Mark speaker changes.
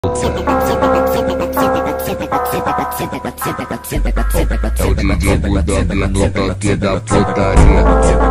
Speaker 1: É o DJ Budog no toque da putaria.